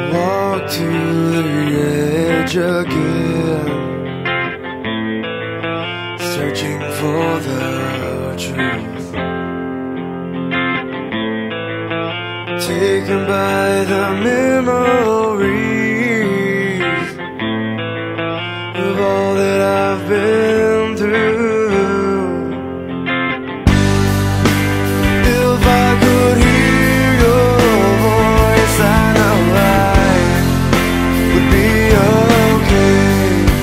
walk to the edge again, searching for the truth, taken by the memories of all that I've been through. If I could hear your voice, I know I would be okay.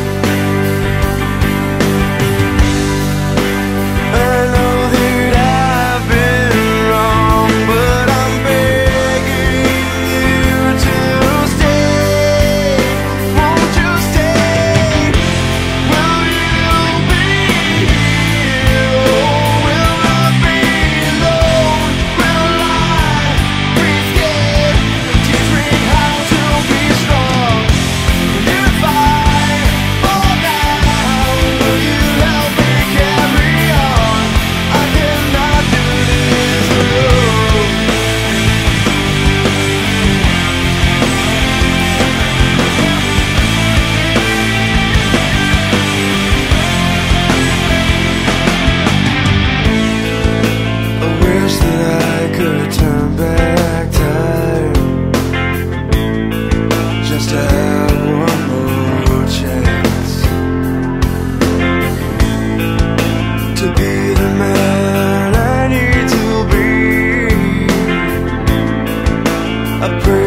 I know that I've been wrong, but I'm begging you to stay. Won't you stay? Will you be here? Oh, will I be alone? Will I be scared? Teach me how to be strong. If I fall down, will you help me carry on? I cannot do this alone. I wish that I could turn back time, just to have one more chance to be the man I need to be. I pray